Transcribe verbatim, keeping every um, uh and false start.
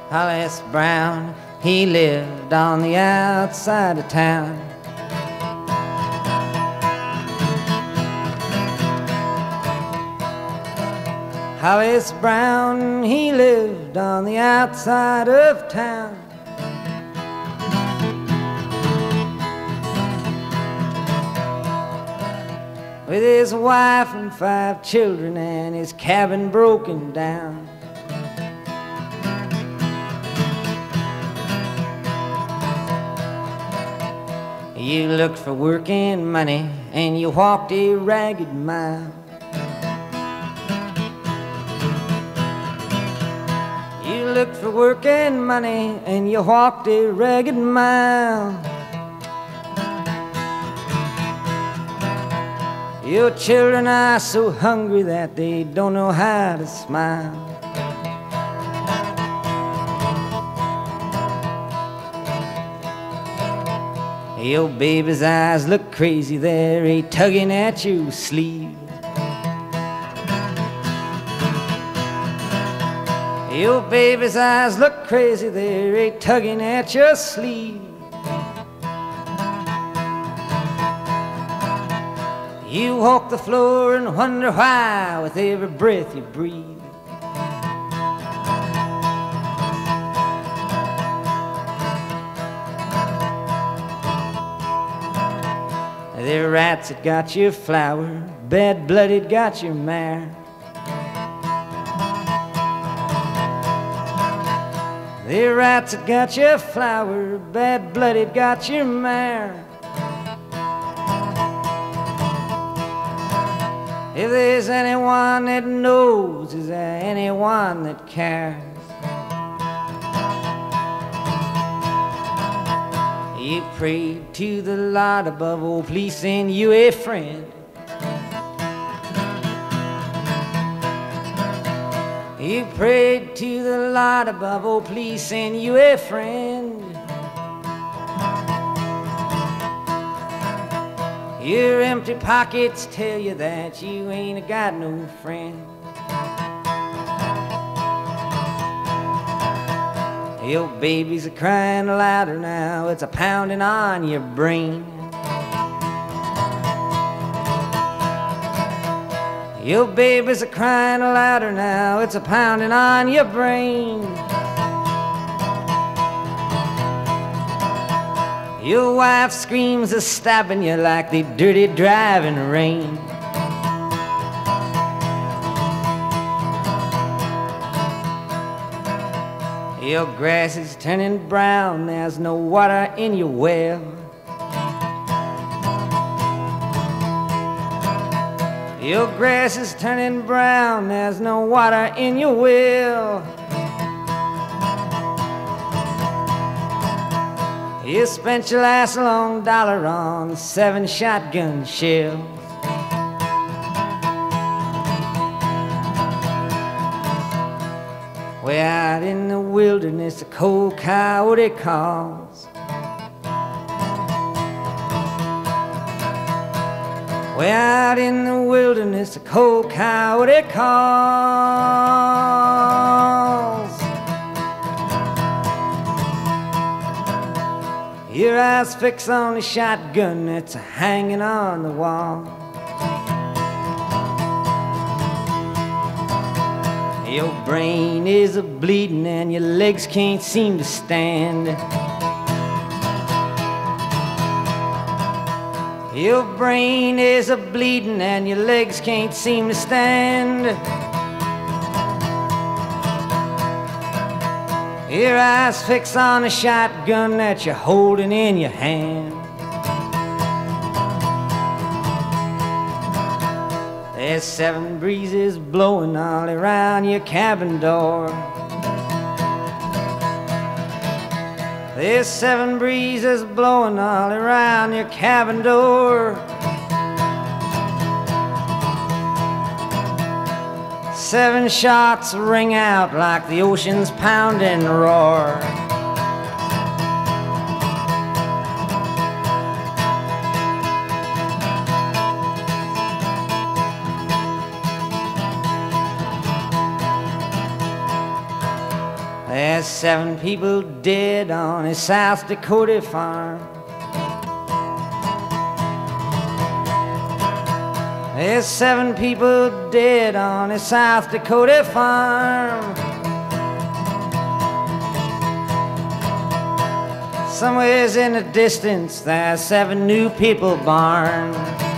Hollis Brown, he lived on the outside of town. Hollis Brown, he lived on the outside of town. With his wife and five children and his cabin broken down. You looked for work and money and you walked a ragged mile. You looked for work and money and you walked a ragged mile. Your children are so hungry that they don't know how to smile. Your baby's eyes look crazy, they're a tugging at your sleeve. Your baby's eyes look crazy, they're a tugging at your sleeve. You walk the floor and wonder why with every breath you breathe. The rats that got your flour, bad-blooded got your mare. The rats that got your flour, bad-blooded got your mare. If there's anyone that knows, is there anyone that cares? You prayed to the Lord above, oh please send you a friend. You prayed to the Lord above, oh please send you a friend. Your empty pockets tell you that you ain't got no friend. Your babies are crying louder now, it's a pounding on your brain. Your babies are crying louder now, it's a pounding on your brain. Your wife screams a stabbing you like the dirty driving rain. Your grass is turning brown, there's no water in your well. Your grass is turning brown, there's no water in your well. You spent your last long dollar on seven shotgun shells. Way out in the wilderness, a cold coyote calls. Way out in the wilderness, a cold coyote calls. Your eyes fix on the shotgun that's hanging on the wall. Your brain is a bleeding and your legs can't seem to stand. Your brain is a bleeding and your legs can't seem to stand. Your eyes fix on a shotgun that you're holding in your hand. There's seven breezes blowing all around your cabin door. There's seven breezes blowing all around your cabin door. Seven shots ring out like the ocean's pounding roar. There's seven people dead on a South Dakota farm. There's seven people dead on a South Dakota farm. Somewheres in the distance, there's seven new people born.